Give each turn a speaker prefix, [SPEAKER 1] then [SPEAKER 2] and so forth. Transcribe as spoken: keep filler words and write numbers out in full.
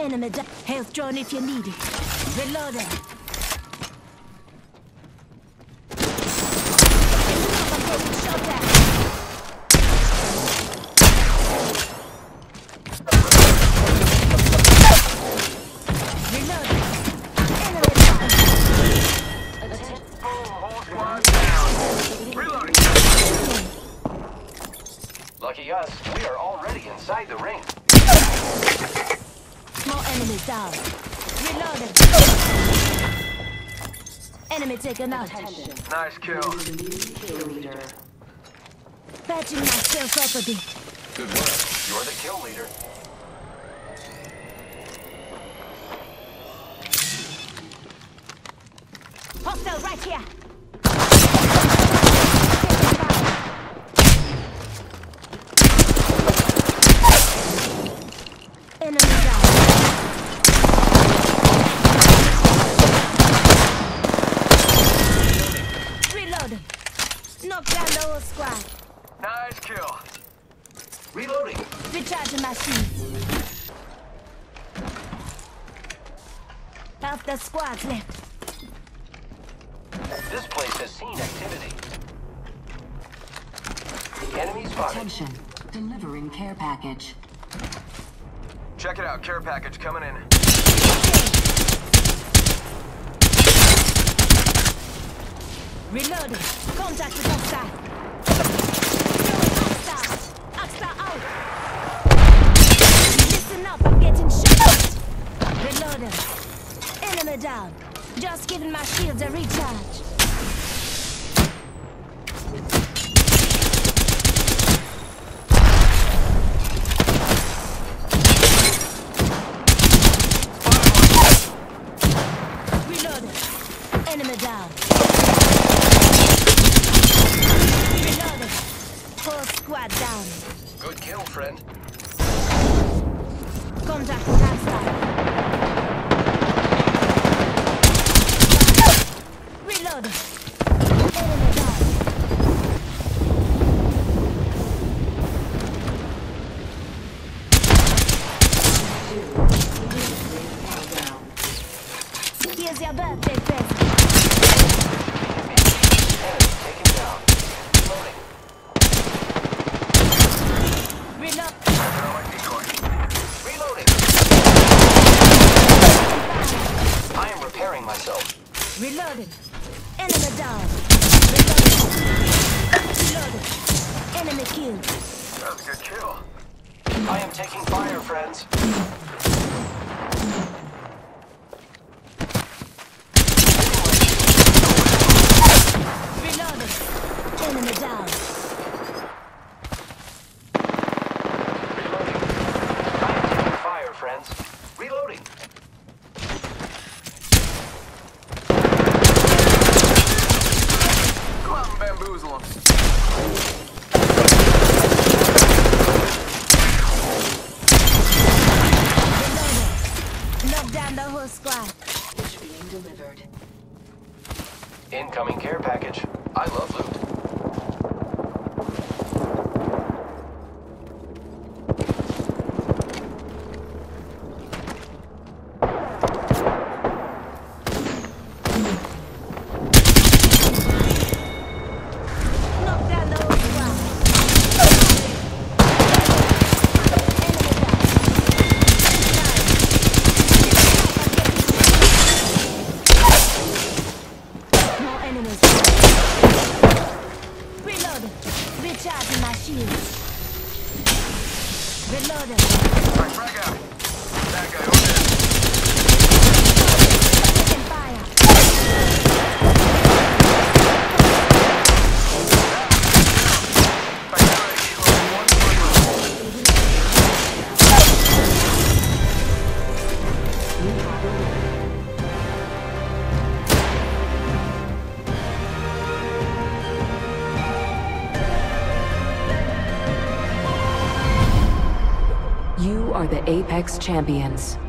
[SPEAKER 1] Enemy down. Health drone if you need it. Reloading. I'm getting shot at. Reloading. Enemy down.
[SPEAKER 2] Whole squad down. Reloading. Lucky us, we are already inside the ring.
[SPEAKER 1] More enemies down. Reloading. Enemy taken out.
[SPEAKER 2] Nice kill.
[SPEAKER 1] Patching myself up a bit.
[SPEAKER 2] Good work. You're the kill leader.
[SPEAKER 1] Hostile right here. Enemy down. Reloading. Knock down the whole squad.
[SPEAKER 2] Nice kill. Reloading.
[SPEAKER 1] Recharging my shields. Half the squad's left.
[SPEAKER 2] This place has seen activity. Enemy spotted.
[SPEAKER 3] Attention. Delivering care package.
[SPEAKER 2] Check it out. Care package coming in.
[SPEAKER 1] Reloading. Contact with hostile. Hostile. Hostile out. Listen up, I'm getting shot. Reloading. Enemy down. Just giving my shields a recharge. Reloading. Enemy down. Reloading. Whole squad down.
[SPEAKER 2] Good kill, friend.
[SPEAKER 1] Contact with hostile. Reloading. Enemy down. Here's your birthday present.
[SPEAKER 2] Enemy taken down. Reloading.
[SPEAKER 1] Reload.
[SPEAKER 2] Reloading. I am repairing myself.
[SPEAKER 1] Reloading. Enemy down. Reloading. Reloading. Enemy killed.
[SPEAKER 2] That was a good kill. I am taking fire, friends.
[SPEAKER 1] Reloading. Enemy down.
[SPEAKER 2] Reloading. I am taking fire, friends. Reloading. Go out and bamboozle them.
[SPEAKER 1] Reloading. Knock down the whole squad.
[SPEAKER 3] Package being delivered.
[SPEAKER 2] Incoming care package. I love loot.
[SPEAKER 1] Knock down the whole squad. More enemies. Reloading. Recharging my shields. Reloading.
[SPEAKER 2] Alright, frag out. That guy over there.
[SPEAKER 1] Taking fire.
[SPEAKER 3] You are the Apex Champions.